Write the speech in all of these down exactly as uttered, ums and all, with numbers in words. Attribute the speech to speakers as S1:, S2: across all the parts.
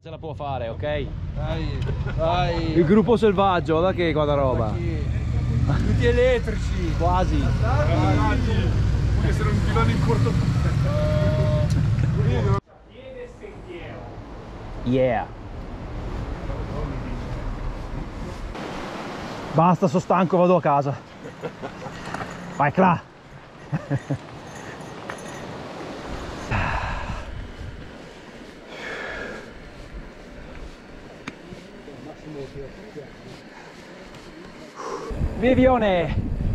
S1: Se la può fare, ok?
S2: Dai, dai.
S1: Il gruppo selvaggio, guarda che guarda roba.
S2: Tutti elettrici.
S1: Quasi.
S2: Puoi essere un pilone in corto.
S1: Yeah. Basta, sono stanco, vado a casa. Vai, Cla. Vivione.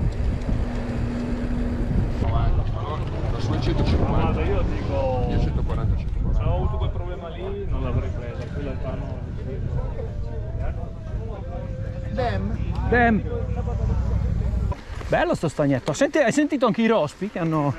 S2: La sua è centocinquanta.
S3: Guarda, io dico,
S2: Io centoquaranta.
S3: se avevo avuto quel problema lì non l'avrei presa, qui in realtà no.
S2: Dem.
S1: Damn. Bello sto stagnetto. Senti, hai sentito anche i rospi che hanno...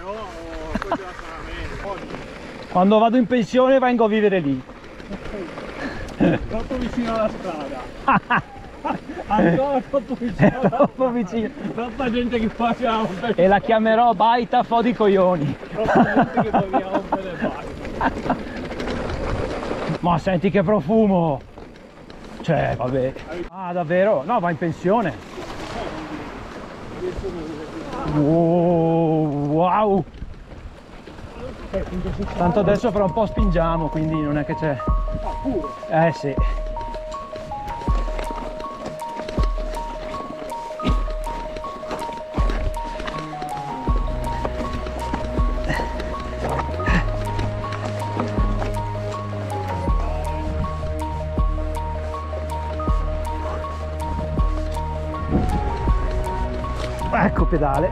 S1: Quando vado in pensione vengo a vivere lì.
S3: Troppo vicino alla strada. Ancora troppo vicino.
S1: Troppo vicino.
S3: Troppa gente che facciamo per...
S1: E la chiamerò Baita Fo di Coglioni.
S3: Troppa gente che vogliamo per le balle.
S1: Ma senti che profumo. Cioè, vabbè. Ah, davvero? No, va in pensione. Wow, wow. Tanto adesso fra un po' spingiamo, quindi non è che c'è. Eh sì. Ecco pedale.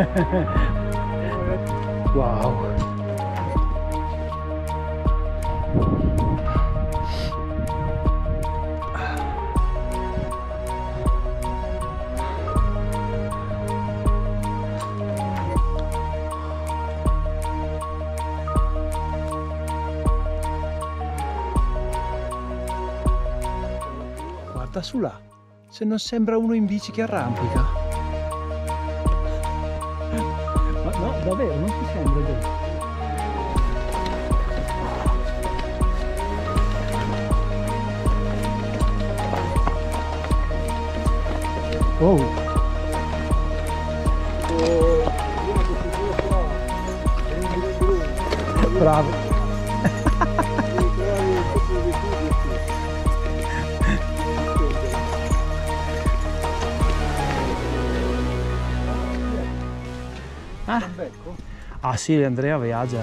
S1: Wow. Guarda su là, se non sembra uno in bici che arrampica. Ma no, davvero, non ti sembra vero? Oh! Bravo! Ah. Ah sì, Andrea viaggia.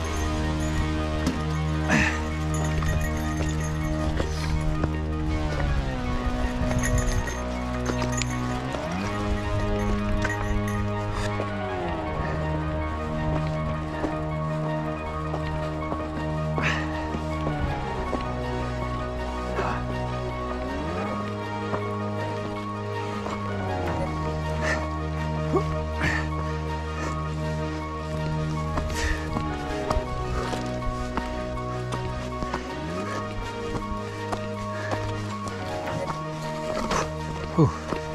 S1: Uh.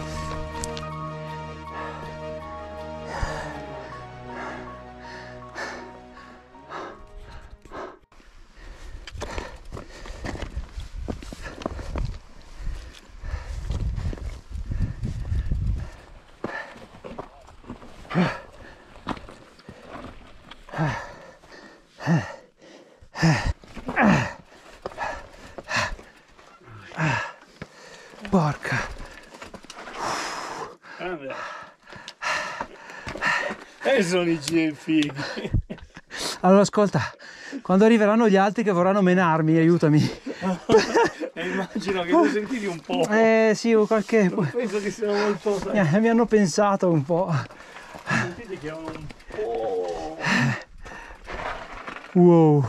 S1: Porca.
S3: E sono i G fighi.
S1: Allora ascolta, quando arriveranno gli altri che vorranno menarmi, aiutami.
S3: E immagino che tu sentivi un po'.
S1: Eh sì, o qualche...
S3: Penso che siano molto...
S1: Eh, mi hanno pensato un po'.
S3: Sentite che hanno un po'...
S1: Wow.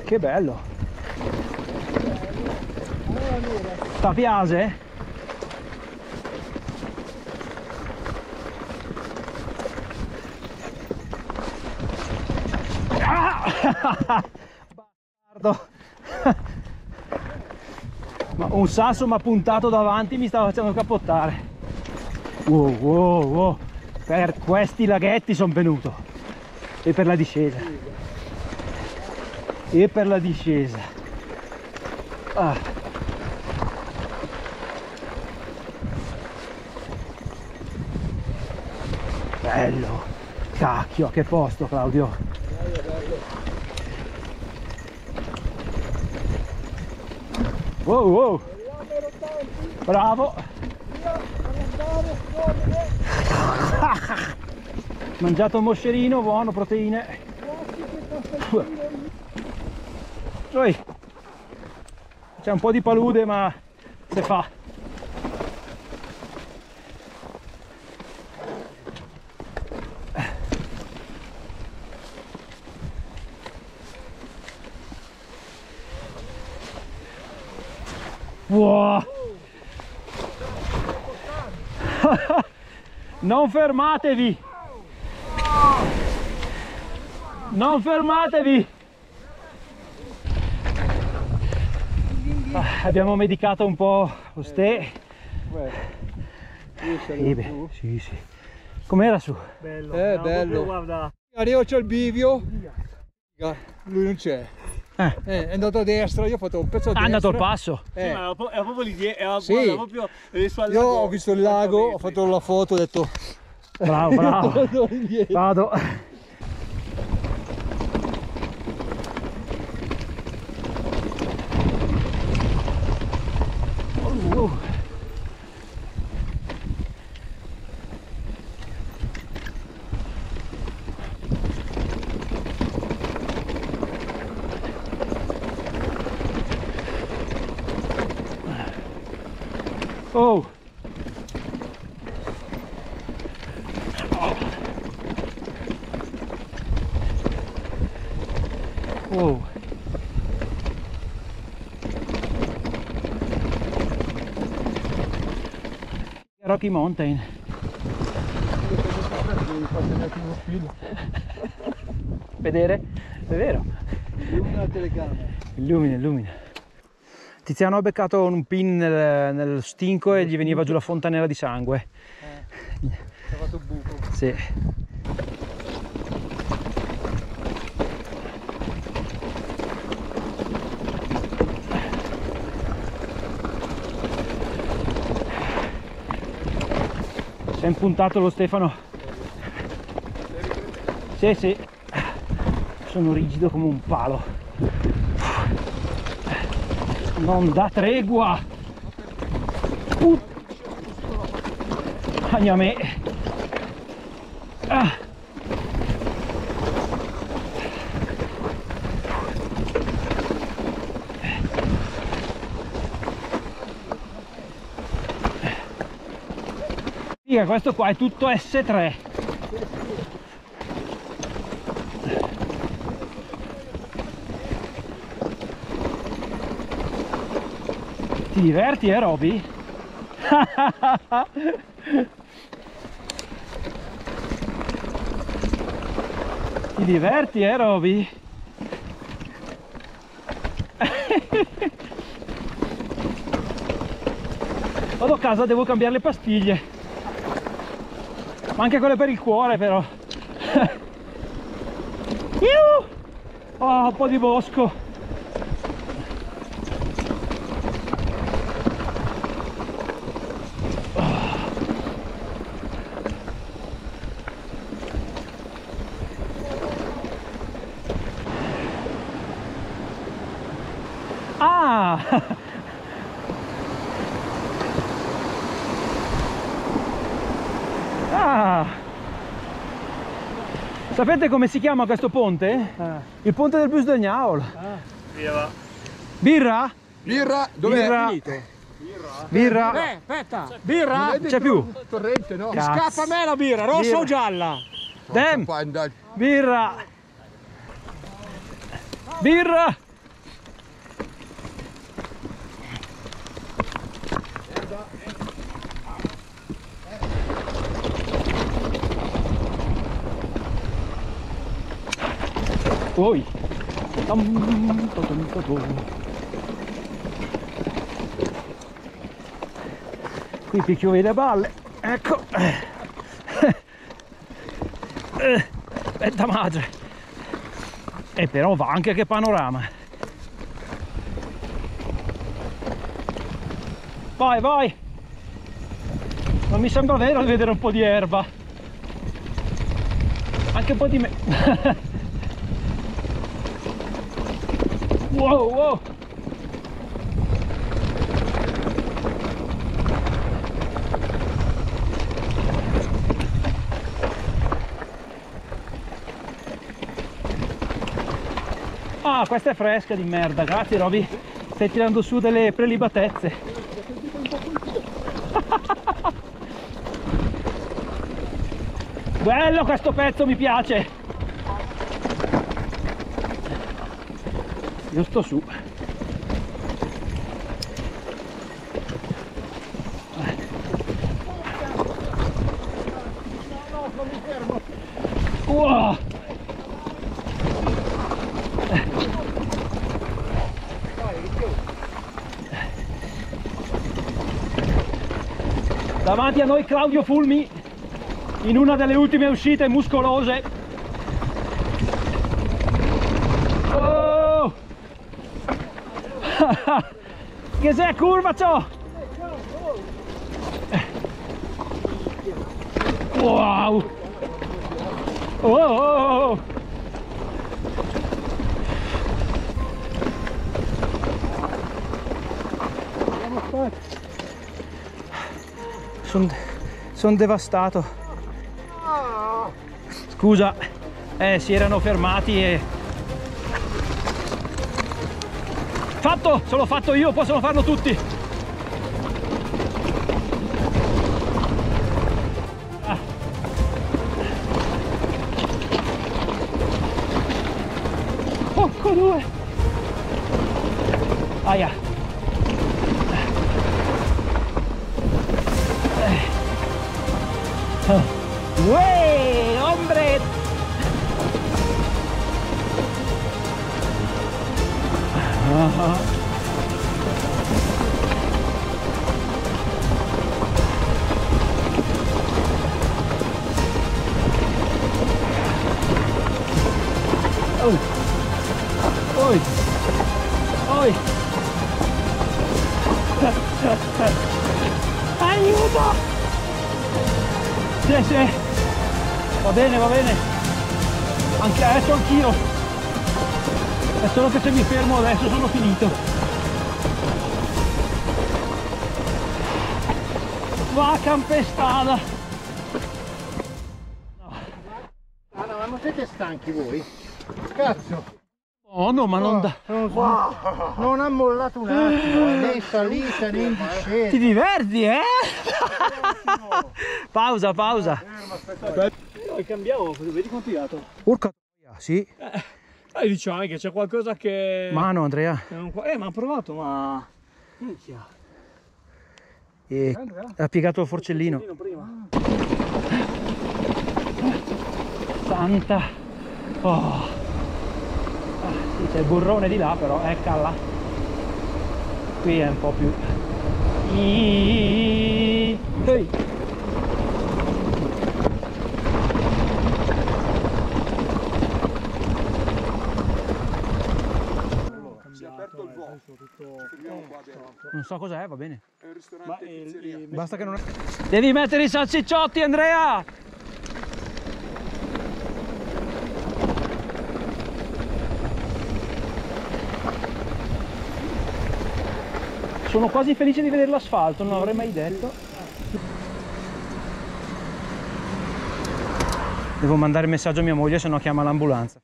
S1: Che bello. Sta piace? Ah! Bastardo. Ma un sasso mi ha puntato davanti, mi stava facendo capottare. Wow, wow, wow. Per questi laghetti sono venuto. E per la discesa. E per la discesa. Ah. Bello. Cacchio, che posto, Claudio. Wow, wow. Bravo. Mangiato un moscerino, buono, proteine. Poi c'è un po' di palude, ma se fa. Wow. Non fermatevi! Non fermatevi! Ah, abbiamo medicato un po' lo ste. Sì, beh, sì, sì. Com'era su?
S3: Bello.
S2: Eh,
S3: No,
S2: bello.
S3: proprio, guarda.
S2: Arrivo, c'è il bivio. Lui non c'è.
S1: Eh.
S2: Eh, è andato a destra, io ho fatto un pezzo a
S1: Ah, è
S2: destra.
S1: andato al passo.
S3: Sì,
S2: Eh,
S3: ma era pro- era proprio lì dietro, era
S2: Sì.
S3: guarda, proprio lì sul
S2: io
S3: lago,
S2: ho visto il lago, ho fatto la foto, ho detto
S1: Bravo, bravo.
S2: torno indietro.
S1: Vado. Uh. Oh. Oh. Rocky Mountain. Vedere? È vero.
S2: Illumina la telecamera.
S1: Illumina, illumina. Tiziano ha beccato un pin nel, nel stinco e gli veniva giù la fontanella di sangue.
S2: Eh, ha fatto buco.
S1: Sì. Si è impuntato lo Stefano. Sì, sì. Sono rigido come un palo. Non dà tregua. Uh. Agna me. Ah. Figa, questo qua è tutto S tre. Ti diverti, eh, Roby? Ti diverti, eh, Roby? Vado a casa, devo cambiare le pastiglie. Ma anche quelle per il cuore, però. Iuh! Oh, un po' di bosco. Ah! Ah! Sapete come si chiama questo ponte?
S2: Ah.
S1: Il ponte del Bus del Gnaol.
S2: Ah.
S3: Birra.
S1: Birra?
S2: Birra, dov'è?
S1: Birra.
S2: Finito?
S1: Birra.
S3: Eh, aspetta. Birra?
S2: Non è
S1: C'è più.
S2: Torrente, no?
S1: Cazzo.
S3: Scappa a me la birra, rossa
S1: Birra.
S3: o gialla?
S1: Dem.
S2: Fa andare.
S1: Birra. Birra. Poi. Qui picchio le balle, ecco. Aspetta madre. E però va anche che panorama. Vai, vai. Non mi sembra vero di vedere un po' di erba. Anche un po' di me. Wow, wow. Ah, questa è fresca di merda, grazie Roby. Stai tirando su delle prelibatezze. Bello questo pezzo, mi piace. Io sto su. Wow. Davanti a noi Claudio Fulmi in una delle ultime uscite muscolose. Oh! Che sei curva ciò? Wow! Oh, oh, oh. Sono son devastato. Scusa, eh, si erano fermati e... Fatto! Se l'ho fatto io, possono farlo tutti! Ah. Porco due! Aia! Uè, hombre! Uh-huh. Oh. Oi! Oi! Aiuto! Sì, sì! Va bene, va bene. Anche adesso anch'io. È solo che se mi fermo adesso sono finito. Va campestada.
S4: No. Ah no, ma non siete stanchi voi? Cazzo!
S1: Oh no, ma non da...
S4: Non, wow. Non ha mollato un attimo, né in salita né in discesa.
S1: Ti diverti, eh? Pausa, pausa.
S3: Noi cambiamo, vedi quanto iato.
S1: Urca, sì.
S3: Eh, eh, diciamo che c'è qualcosa che...
S1: Mano, Andrea.
S3: che non... Eh, ma ha provato, ma... Minchia.
S1: E ha piegato il forcellino.
S3: Prima.
S1: Santa. Oh. Ah, sì, c'è il burrone di là, però eccola. Qui è un po' più... Ehi. Non so cos'è, va bene.
S2: È un ristorante e pizzeria.
S1: Basta che non è... Devi mettere i salsicciotti, Andrea! Sono quasi felice di vedere l'asfalto, non l'avrei mai detto. Devo mandare il messaggio a mia moglie, se no chiama l'ambulanza.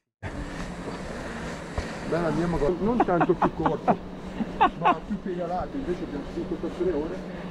S2: Beh, andiamo con... non tanto più corto, ma più pedalato, invece abbiamo cinque per tre ore.